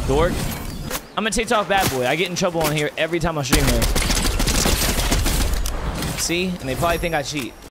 Dork. I'm a TikTok bad boy. I get in trouble on here every time I stream here. See? And they probably think I cheat.